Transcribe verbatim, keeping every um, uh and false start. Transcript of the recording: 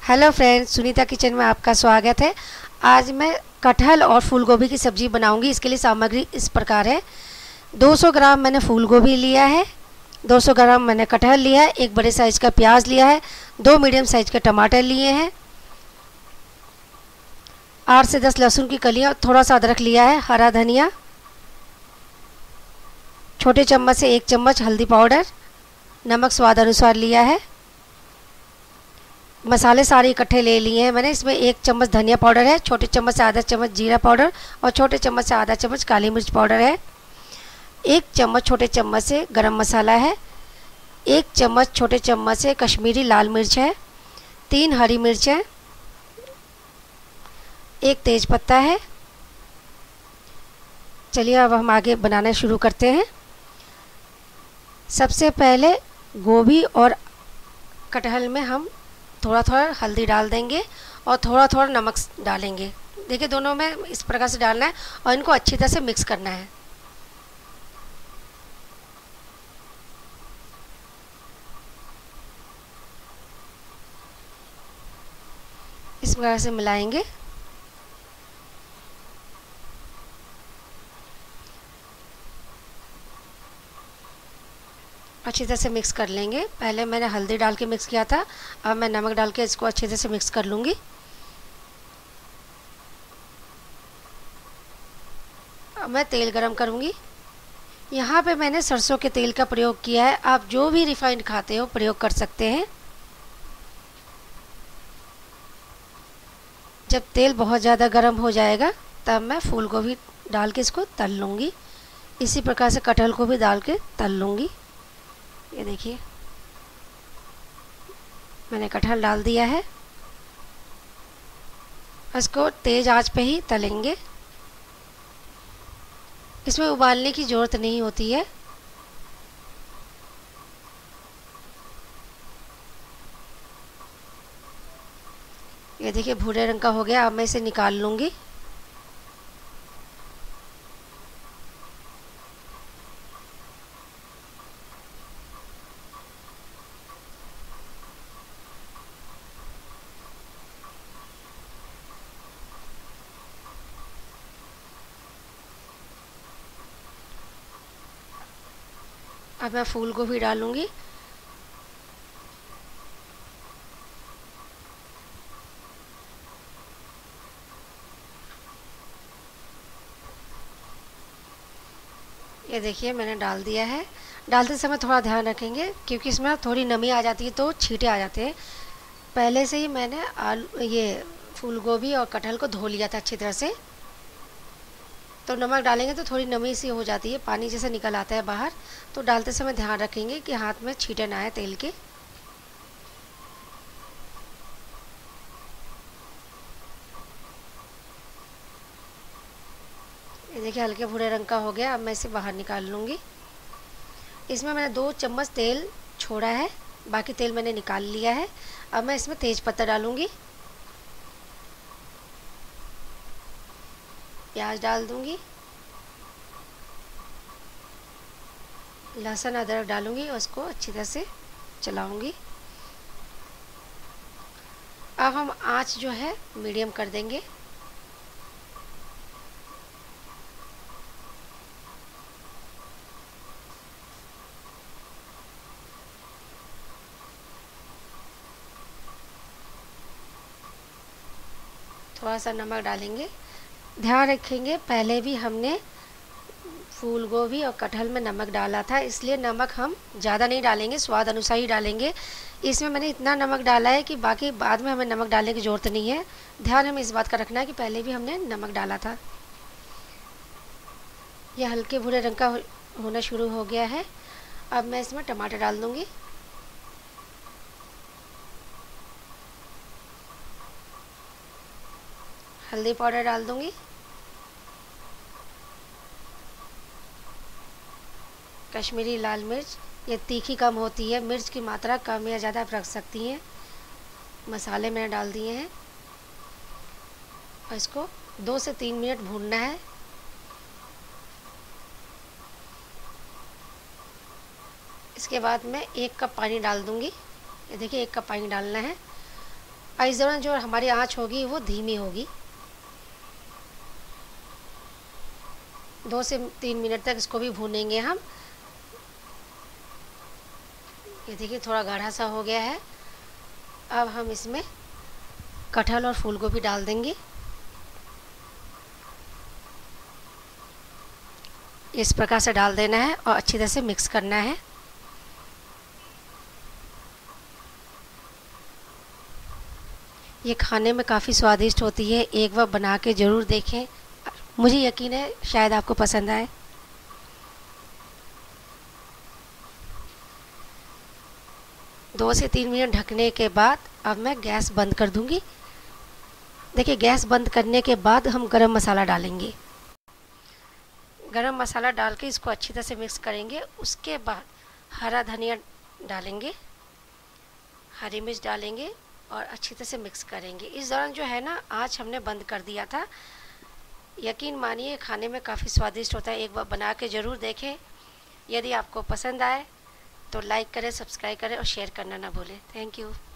Hello friends, Sunita kitchen में आपका स्वागत है। आज मैं कटहल और फूल गोभी की सब्ज़ी बनाऊंगी। इसके लिए सामग्री इस प्रकार है। दो सौ ग्राम मैंने फूल गोभी लिया है, दो सौ ग्राम मैंने कटहल लिया है, एक बड़े साइज़ का प्याज लिया है, दो मीडियम साइज़ के टमाटर लिए हैं, आठ से दस लहसुन की कलियाँ, थोड़ा सा अदरक लिया है, हरा धनिया, छोटे चम्मच से एक चम्मच हल्दी पाउडर, नमक स्वाद अनुसार लिया है। मसाले सारे इकट्ठे ले लिए हैं मैंने। इसमें एक चम्मच धनिया पाउडर है, छोटे चम्मच से आधा चम्मच जीरा पाउडर और छोटे चम्मच से आधा चम्मच काली मिर्च पाउडर है। एक चम्मच छोटे चम्मच से गरम मसाला है, एक चम्मच छोटे चम्मच से कश्मीरी लाल मिर्च है, तीन हरी मिर्च है, एक तेज पत्ता है। चलिए अब हम आगे बनाना शुरू करते हैं। सबसे पहले गोभी और कटहल में हम थोड़ा थोड़ा हल्दी डाल देंगे और थोड़ा थोड़ा नमक डालेंगे। देखिए दोनों में इस प्रकार से डालना है और इनको अच्छी तरह से मिक्स करना है। इस प्रकार से मिलाएंगे। अच्छी तरह से मिक्स कर लेंगे। पहले मैंने हल्दी डाल के मिक्स किया था, अब मैं नमक डाल के इसको अच्छी तरह से मिक्स कर लूँगी। अब मैं तेल गरम करूँगी। यहाँ पे मैंने सरसों के तेल का प्रयोग किया है। आप जो भी रिफाइंड खाते हो प्रयोग कर सकते हैं। जब तेल बहुत ज़्यादा गर्म हो जाएगा तब मैं फूल गोभी डाल के इसको तल लूँगी। इसी प्रकार से कटहल को भी डाल के तल लूँगी। ये देखिए मैंने कटहल डाल दिया है। इसको तेज़ आंच पे ही तलेंगे। इसमें उबालने की ज़रूरत नहीं होती है। ये देखिए भूरे रंग का हो गया। अब मैं इसे निकाल लूँगी। अब मैं फूल गोभी डालूँगी। ये देखिए मैंने डाल दिया है। डालते समय थोड़ा ध्यान रखेंगे क्योंकि इसमें थोड़ी नमी आ जाती है तो छींटे आ जाते हैं। पहले से ही मैंने आलू ये फूल गोभी और कटहल को धो लिया था अच्छी तरह से। तो नमक डालेंगे तो थोड़ी नमी सी हो जाती है, पानी जैसे निकल आता है बाहर। तो डालते समय ध्यान रखेंगे कि हाथ में छींटे ना आए तेल के। ये देखिए हल्के भूरे रंग का हो गया। अब मैं इसे बाहर निकाल लूँगी। इसमें मैंने दो चम्मच तेल छोड़ा है, बाकी तेल मैंने निकाल लिया है। अब मैं इसमें तेज पत्ता डालूँगी, प्याज डाल दूँगी, लहसुन अदरक डालूँगी और उसको अच्छी तरह से चलाऊँगी। अब हम आंच जो है मीडियम कर देंगे। थोड़ा सा नमक डालेंगे। ध्यान रखेंगे पहले भी हमने फूल गोभी और कटहल में नमक डाला था, इसलिए नमक हम ज़्यादा नहीं डालेंगे, स्वाद अनुसार ही डालेंगे। इसमें मैंने इतना नमक डाला है कि बाकी बाद में हमें नमक डालने की ज़रूरत नहीं है। ध्यान हमें इस बात का रखना है कि पहले भी हमने नमक डाला था। यह हल्के भूरे रंग का होना शुरू हो गया है। अब मैं इसमें टमाटर डाल दूँगी। हल्दी पाउडर डाल दूँगी, कश्मीरी लाल मिर्च, ये तीखी कम होती है, मिर्च की मात्रा कम या ज़्यादा आप रख सकती हैं। मसाले मैंने डाल दिए हैं और इसको दो से तीन मिनट भूनना है। इसके बाद मैं एक कप पानी डाल दूँगी। ये देखिए एक कप पानी डालना है। और इस दौरान जो हमारी आंच होगी वो धीमी होगी। दो से तीन मिनट तक इसको भी भूनेंगे हम। ये देखिए थोड़ा गाढ़ा सा हो गया है। अब हम इसमें कटहल और फूल गोभी डाल देंगे। इस प्रकार से डाल देना है और अच्छी तरह से मिक्स करना है। ये खाने में काफ़ी स्वादिष्ट होती है, एक बार बना के ज़रूर देखें, मुझे यकीन है शायद आपको पसंद आए। दो से तीन मिनट ढकने के बाद अब मैं गैस बंद कर दूंगी। देखिए गैस बंद करने के बाद हम गरम मसाला डालेंगे। गरम मसाला डाल के इसको अच्छी तरह से मिक्स करेंगे। उसके बाद हरा धनिया डालेंगे, हरी मिर्च डालेंगे और अच्छी तरह से मिक्स करेंगे। इस दौरान जो है ना आँच हमने बंद कर दिया था। यकीन मानिए खाने में काफ़ी स्वादिष्ट होता है, एक बार बना के ज़रूर देखें। यदि आपको पसंद आए तो लाइक करें, सब्सक्राइब करें और शेयर करना ना भूलें। Thank you.